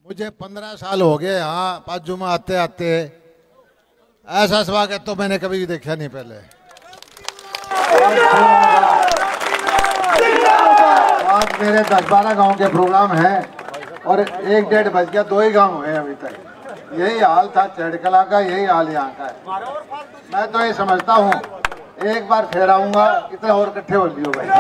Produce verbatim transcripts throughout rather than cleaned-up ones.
मुझे पंद्रह साल हो गए यहाँ पाजू में आते आते, ऐसा स्वागत तो मैंने कभी भी देखा नहीं पहले। आज मेरे दस बारह गांव के प्रोग्राम हैं और एक डेढ़ बज गया, दो ही गांव हुए अभी तक। यही हाल था चढ़कला का, यही हाल यहाँ का है। मैं तो ये समझता हूँ एक बार फिर आऊंगा, कितने और इकट्ठे हो लियो भाई।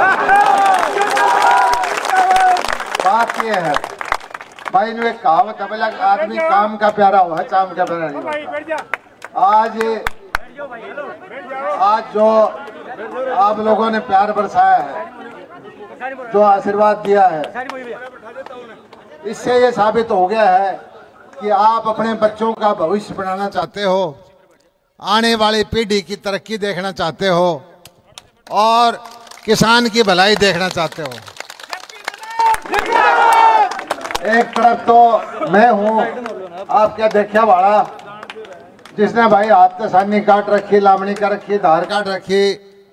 बात ये है भाई, ने एक कहावत है, बोला आदमी काम का प्यारा हो है, चाम का प्यारा नहीं होता। आज आज जो आप लोगों ने प्यार बरसाया है, जो आशीर्वाद दिया है, इससे ये साबित हो गया है कि आप अपने बच्चों का भविष्य बनाना चाहते हो, आने वाली पीढ़ी की तरक्की देखना चाहते हो और किसान की भलाई देखना चाहते हो। एक तरफ तो मैं हूँ आपके देखा वाला, जिसने भाई हाथ से सानी काट रखी, लामणी कर रखी, धार काट रखी,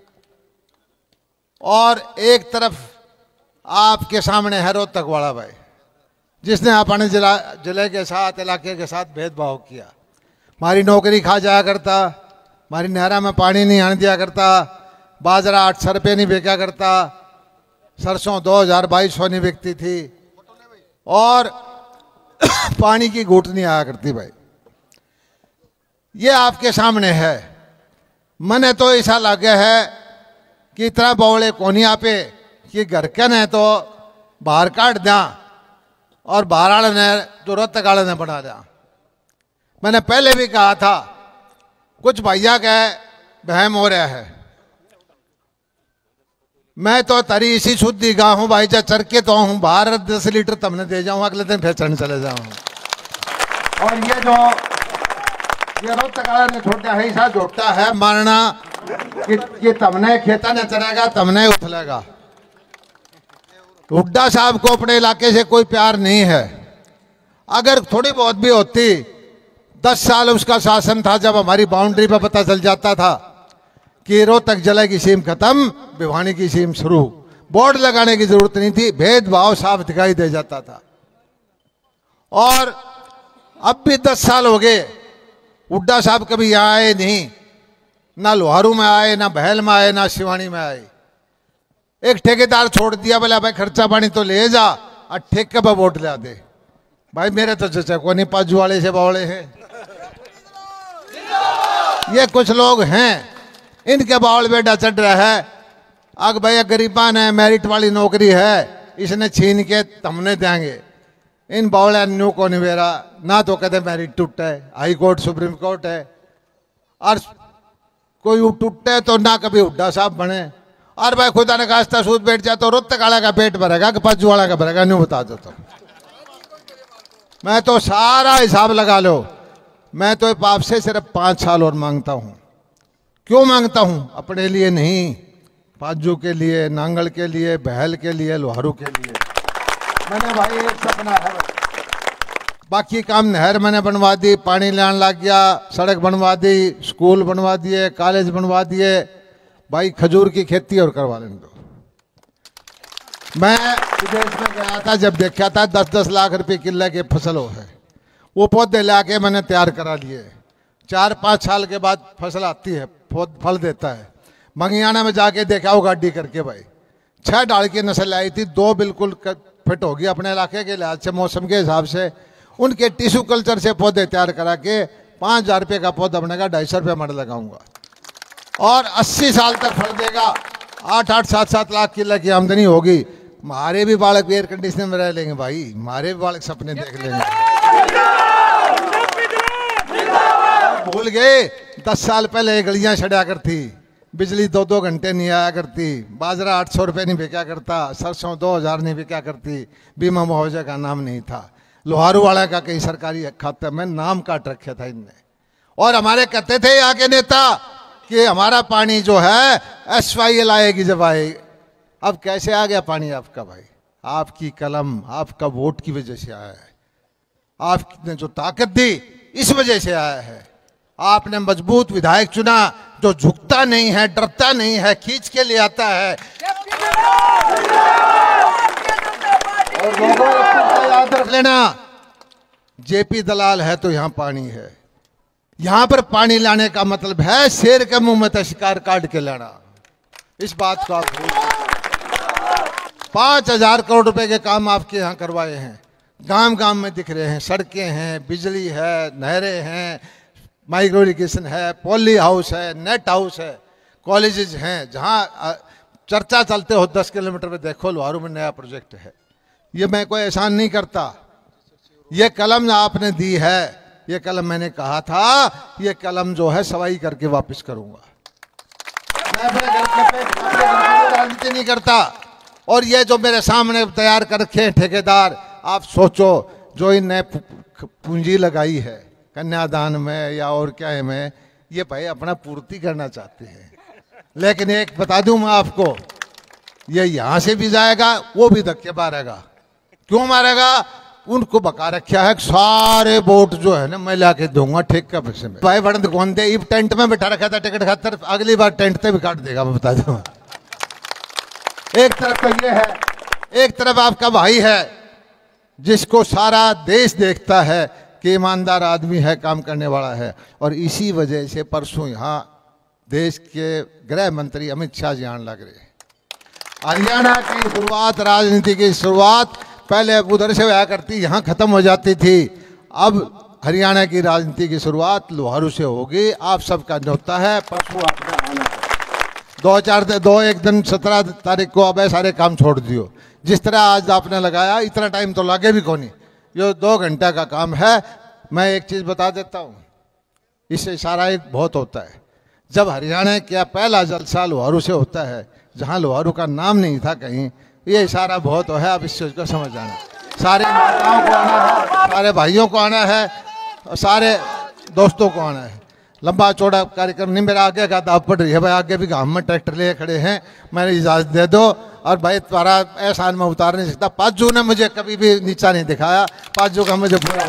और एक तरफ आपके सामने है रोहतक वाला भाई, जिसने अपने जिला जिले के साथ, इलाके के साथ भेदभाव किया। हमारी नौकरी खा जाया करता, हमारी नहरा में पानी नहीं आने दिया करता, बाजरा आठ सौ रुपये नहीं बेचा करता, सरसों दो हजार बाईस सौ नहीं बिकती थी, और पानी की घूट नहीं आया करती भाई। ये आपके सामने है। मने तो ऐसा लगे है कि इतना बौले कोनी पे कि घर के ने तो बाहर काट दिया और बाहर वाले ने तो रोहतक वाले ने बना दिया। मैंने पहले भी कहा था, कुछ भैया के बहम हो रहा है। मैं तो तरी इसी शुद्धि गा हूं भाई, जा चर के तो हूं बाहर दस लीटर तमने दे जाऊं, अगले दिन फिर चढ़ने चले जाऊं। और ये जो ये रोहतक वाले ने छोटा है, ऐसा जोड़ता है मारना कि, कि तमने खेता न चलेगा, तमने उछलेगा। हुड्डा साहब को अपने इलाके से कोई प्यार नहीं है। अगर थोड़ी बहुत भी होती, दस साल उसका शासन था, जब हमारी बाउंड्री पर पता चल जाता था कि रोहतक जिले की सीम खत्म, भिवानी की सीम शुरू, बोर्ड लगाने की जरूरत नहीं थी, भेदभाव साफ दिखाई दे जाता था। और अब भी दस साल हो गए, हुड्डा साहब कभी यहाँ आए नहीं, ना लोहारू में आए, ना बहल में आए, ना शिवानी में आए। एक ठेकेदार छोड़ दिया, बोला भाई खर्चा पानी तो ले जा और ठेके पर वोट ला दे। भाई मेरे तो चचा को नहीं, पाजू वाले से बावड़े हैं ये कुछ लोग हैं, इनके बावल बेटा चढ़ रहा है। अग भाई गरीबा ने मेरिट वाली नौकरी है, इसने छीन के हमने देंगे। इन बावले न्यू को नहीं बेरा, ना तो कहते मेरिट टूटा है, हाई कोर्ट सुप्रीम कोर्ट है, और कोई टूटे तो ना कभी हुड्डा साहब बने। और भाई खुदा ने खास्ता सूद बैठ जाए तो रोहतक वाला का पेट भरेगा कि पाजू वाला का भरेगा, न्यू बता दो। तो मैं तो सारा हिसाब लगा लो, मैं तो आपसे सिर्फ पांच साल और मांगता हूं। क्यों मांगता हूं? अपने लिए नहीं, पाजू के लिए, नांगल के लिए, बहल के लिए, लोहारू के लिए। मैंने भाई एक सपना है, बाकी काम नहर मैंने बनवा दी, पानी लाने लग गया, सड़क बनवा दी, स्कूल बनवा दिए, कॉलेज बनवा दिए। भाई खजूर की खेती और करवा लेने दो। मैं विदेश में गया था, जब देखा था दस दस लाख रुपए किले के फसल हो है, वो पौधे ला के मैंने तैयार करा लिए। चार पाँच साल के बाद फसल आती है, फल देता है। मंगियाना में जाके देखा वो गाड़ी करके, भाई छह डाल की नस्ल आई थी, दो बिल्कुल फिट होगी अपने इलाके के लिहाज से, मौसम के हिसाब से। उनके टिश्यू कल्चर से पौधे तैयार करा के पाँच हजार रुपये का पौधा बनेगा, ढाई सौ रुपये मड लगाऊंगा और अस्सी साल तक फल देगा। आठ आठ सात सात लाख किलो की आमदनी होगी। हमारे भी बालक एयर कंडीशनर में रह लेंगे भाई, हमारे भी बालक सपने देख लेंगे। भूल गए दस साल पहले गलियां छड़ा करती, बिजली दो दो घंटे नहीं आया करती, बाजरा आठ सौ रुपये नहीं बिका करता, सरसों दो हजार नहीं बिका करती, बीमा मुआवजे का नाम नहीं था, लोहारू वाला का कहीं सरकारी खाता में नाम काट रखे था इनने। और हमारे कहते थे आगे नेता कि हमारा पानी जो है एस वाई एल आएगी जब आएगी। अब कैसे आ गया पानी आपका भाई? आपकी कलम, आपका वोट की वजह से आया है। आपने जो ताकत दी इस वजह से आया है। आपने मजबूत विधायक चुना जो झुकता नहीं है, डरता नहीं है, खींच के ले आता है। और लोगों को याद रख लेना, जेपी दलाल है तो यहाँ पानी है। यहां पर पानी लाने का मतलब है शेर के मुंह में तो शिकार काट के लाना। इस बात को आप भूल गए। पांच हजार करोड़ रुपए के काम आपके यहां करवाए हैं, गांव गांव में दिख रहे हैं, सड़कें हैं, बिजली है, नहरें हैं, माइक्रो इरिगेशन है, पॉली हाउस है, नेट हाउस है, कॉलेजेस हैं। जहां चर्चा चलते हो दस किलोमीटर में देखो लोहारू में नया प्रोजेक्ट है। ये मैं कोई एहसान नहीं करता, ये कलम आपने दी है, ये कलम मैंने कहा था, ये कलम जो है सवाई करके वापस करूंगा। मैं अपने घर पे राजनीति नहीं करता। और ये जो मेरे सामने तैयार कर रखे हैं ठेकेदार, आप सोचो जो इनने पूंजी लगाई है कन्यादान में या और क्या है में, ये भाई अपना पूर्ति करना चाहते हैं। लेकिन एक बता दूं मैं आपको, ये यहां से भी जाएगा, वो भी धक्के मारेगा। क्यों मारेगा? उनको बका रखा है सारे वोट जो है ना मैं ला के दूंगा ठीक का पैसे में। भाई बड़ंद कौन दे, इब टेंट में बैठा रखा था टिकट खातर, अगली बार टेंट पे भी काट देगा, मैं बता दूंगा। एक तरफ तो ये है, एक तरफ आपका भाई है जिसको सारा देश देखता है कि ईमानदार आदमी है, काम करने वाला है। और इसी वजह से परसों यहाँ देश के गृह मंत्री अमित शाह जी आने लग रहे। हरियाणा की शुरुआत, राजनीति की शुरुआत पहले उधर से हुआ करती, यहाँ खत्म हो जाती थी। अब हरियाणा की राजनीति की शुरुआत लोहारू से होगी। आप सबका न्योता है, परसों आपका आना है। दो चार दो एक दिन सत्रह तारीख को अब सारे काम छोड़ दियो। जिस तरह आज आपने लगाया इतना टाइम तो लगे भी कौन, ये दो घंटा का काम है। मैं एक चीज बता देता हूँ, इससे इशारा एक बहुत होता है। जब हरियाणा का पहला जलसा लोहारू से होता है, जहाँ लोहारू का नाम नहीं था कहीं, ये इशारा बहुत है। आप इस चीज को समझ जाना। सारे माताओं को आना है, सारे भाइयों को आना है, और सारे दोस्तों को आना है। लंबा चौड़ा कार्यक्रम नहीं, मेरा आगे का दाव पड़ रही है भाई, आगे भी गांव में ट्रैक्टर लिए खड़े हैं, मैंने इजाजत दे दो। और भाई तुम्हारा एहसान में उतार नहीं सकता। पाजू ने मुझे कभी भी नीचा नहीं दिखाया, पाजू का मुझे पूरा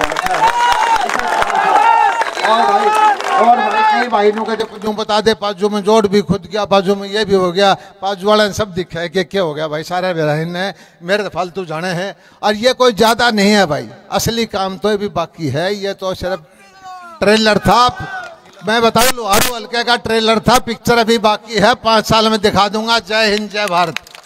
और भाई और भाई कई भाई के जो बता दे, पाजू में जोड़ भी खुद गया, बाजू में ये भी हो गया, पाजू वाला ने सब दिखा है कि क्या हो गया भाई, सारे बहन है मेरे फालतू जाने हैं। और ये कोई ज्यादा नहीं है भाई, असली काम तो भी बाकी है। ये तो सिर्फ ट्रेलर था, मैं बताऊं लोहारू हल्के का ट्रेलर था, पिक्चर अभी बाकी है, पांच साल में दिखा दूंगा। जय हिंद, जय भारत।